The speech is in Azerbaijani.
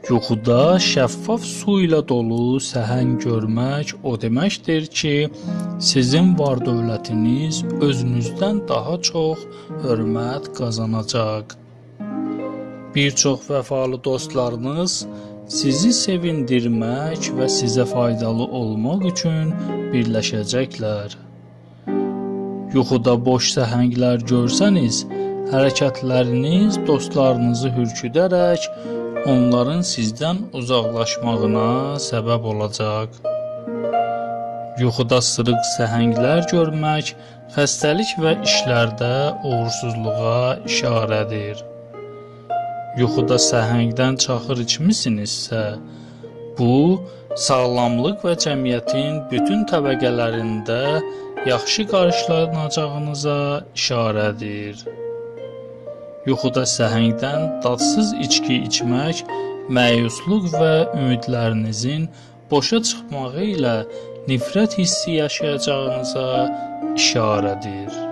Yuxuda şəffaf su ilə dolu səhəng görmək o deməkdir ki, sizin var-dövlətiniz özünüzdən daha çox hörmət qazanacaq. Bir çox vəfalı dostlarınız sizi sevindirmək və sizə faydalı olmaq üçün birləşəcəklər. Yuxuda boş səhənglər görsəniz, hərəkətləriniz dostlarınızı hürküdərək onların sizdən uzaqlaşmağına səbəb olacaq. Yuxuda sırıq səhənglər görmək xəstəlik və işlərdə uğursuzluğa işarədir. Yuxuda səhəngdən çaxır içmisinizsə, bu sağlamlıq və cəmiyyətin bütün təbəqələrində yaxşı qarşılanacağınıza işarədir. Yuxuda səhəngdən dadsız içki içmək məyusluq və ümidlərinizin boşa çıxmağı ilə nifrət hissi yaşayacağınıza işarədir.